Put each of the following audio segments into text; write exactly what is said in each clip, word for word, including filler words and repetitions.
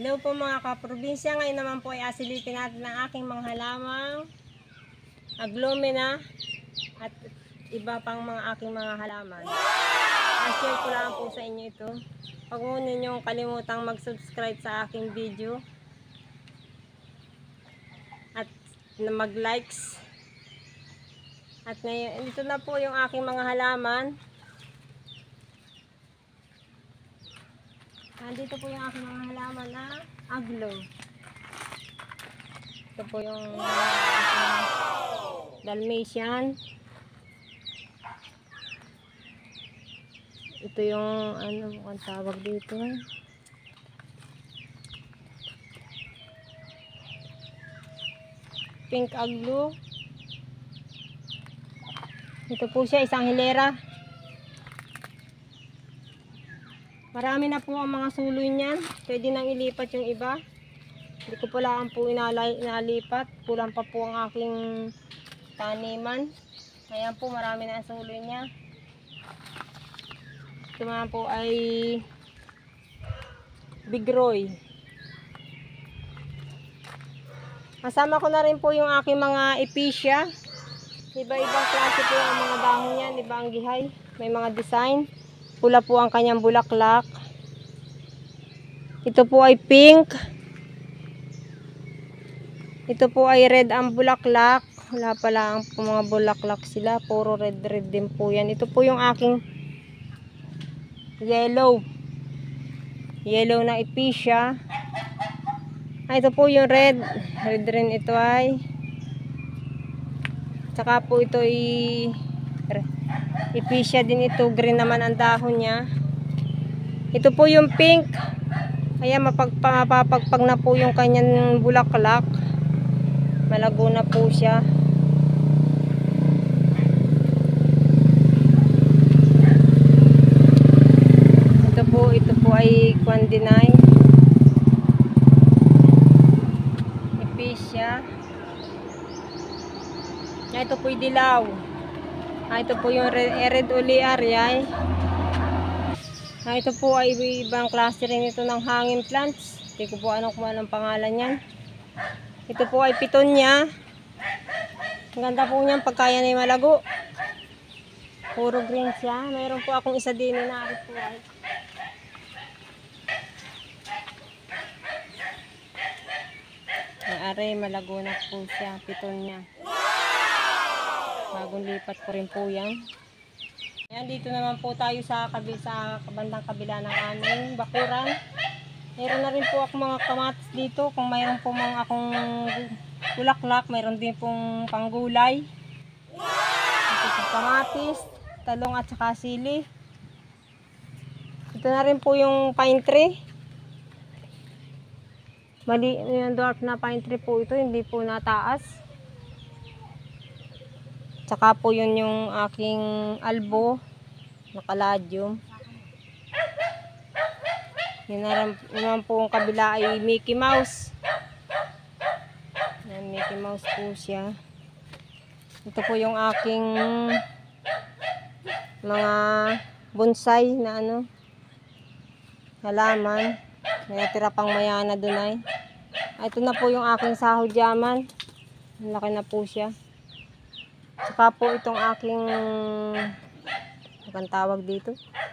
Hello po mga kaprobinsya. Ngayon naman po ay asilipin natin ang aking mga halamang aglomena at iba pang mga aking mga halaman. I-share ko lang po sa inyo ito. Huwag mo ninyong kalimutang mag-subscribe sa aking video at mag-likes. At ngayon, ito na po yung aking mga halaman. Nandito po yung aking mga halaman na aglo. Ito po yung uh, Dalmatian. Ito yung ano mukhang tawag dito. Pink aglo. Ito po siya, isang hilera. Marami na po ang mga suloy niyan. Pwede nang ilipat yung iba. Hindi ko pala ang po inalay, inalipat. Kulang pa po ang aking taniman. Ayan po, marami na ang suloy niya. Ito naman po ay Bigroy. Kasama ko na rin po yung aking mga epicea. Iba-ibang klase po ang mga dahon niyan. Iba ang gihay. May mga design. Pula po ang kanyang bulaklak. Ito po ay pink. Ito po ay red ang bulaklak. Wala pala ang mga bulaklak sila. Puro red red din po yan. Ito po yung aking yellow. Yellow na epicea. Ah, ito po yung red. Red rin ito ay. Tsaka po ito ay epicea din ito. Green naman ang dahon niya. Ito po yung pink. Kaya mapagpapagpag na po yung kanyang bulaklak. Malago na po siya. Ito po, ito po ay Quandinay. Epicea. Ah, ito po yung dilaw. Ah, ito po yung red, red olearia. Ah, ito po ay ibang klase rin ito ng hanging plants. Hindi ko po ano kung anong pangalan yan. Ito po ay pitonia. Ang ganda po niyan pagkaya na yung malago. Puro green siya. Mayroon po akong isa din na arit po ay. Ari, malago na po siya. Pitonia. Bagong lipat ko rin po yan. Ayan, dito naman po tayo sa, kabil, sa kabandang kabila ng aming bakuran. Meron na rin po ako mga kamatis dito. Kung mayroon po mga akong bulaklak, mayroon din pong panggulay. Ito po kamatis, talong at saka sili. Ito na rin po yung pine tree. Mali, yung dwarf na pine tree po ito, hindi po nataas. Tsaka po yun yung aking albo na caladium. Yun naman po ang kabila ay Mickey Mouse. Yan, Mickey Mouse po siya. Ito po yung aking mga bonsai na ano halaman. Natira pang mayana dun ay. Ito na po yung aking sahod yaman. Laki na po siya. Saka po itong aking ang tawag dito.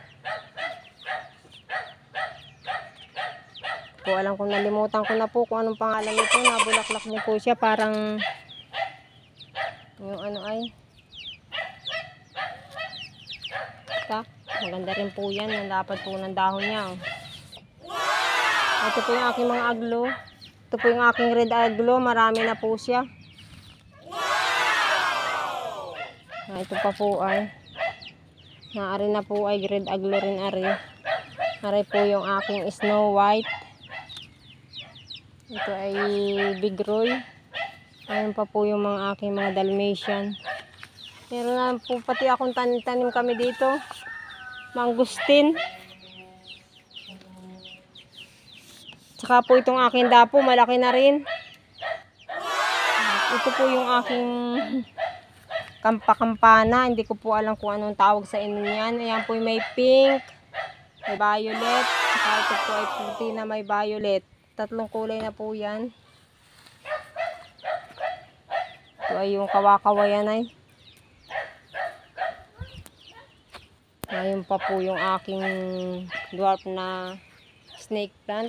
Po alam kung nalimutan ko na po kung anong pangalan nito. Nabulaklak niyo po siya parang yung ano ay. Ta, maganda rin po yan. Ang dapat po ng dahon niya. Oh. Ito po yung aking mga aglo. Ito po yung aking red aglo. Marami na po siya. Ah, ito pa po ay naari na po ay red aglo rin ari. Ari po yung aking Snow White. Ito ay Bigroy. Ayun pa po yung mga aking mga Dalmatian. Meron na po pati akong tanim-tanim kami dito. Mangustin. Tsaka po itong aking dapo, malaki na rin. Ito po yung aking kampa-kampana. Hindi ko po alam kung anong tawag sa inyo yan. Ayan po may pink, may violet. Tsaka ito po ay puti na may violet. tatlong kulay na po yan. Ito ay yung kawakawayan ay. Ngayon pa po yung aking dwarf na snake plant.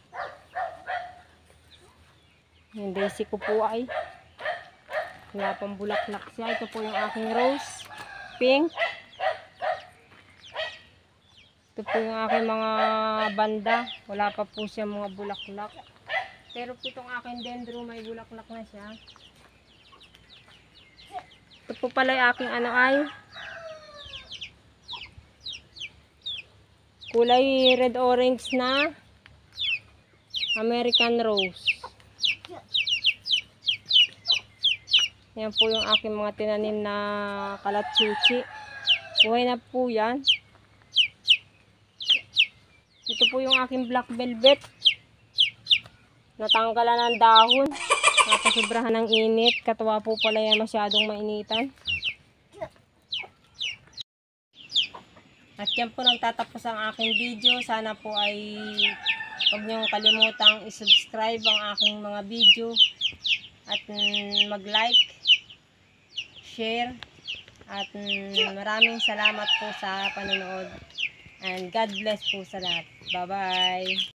Yung daisy ko po ay wala pang bulaklak siya. Ito po yung aking rose pink. Ito po yung aking mga banda. Wala pa po siya mga bulaklak. Pero po itong aking dendro may bulaklak na siya. Ito po pala yung aking ano ay kulay red orange na American rose. Yan po yung aking mga tinanim na kalatsuchi. Buhay na po yan. Ito po yung aking black velvet. Natanggalan ng dahon. Napasobrahan ng init. Katawa po pala yan masyadong mainitan. At yan po nagtatapos ang aking video. Sana po ay huwag niyong kalimutang i-subscribe ang aking mga video. At mm, mag-like, share. At mm, maraming salamat po sa panonood. And God bless po sa lahat. Bye-bye.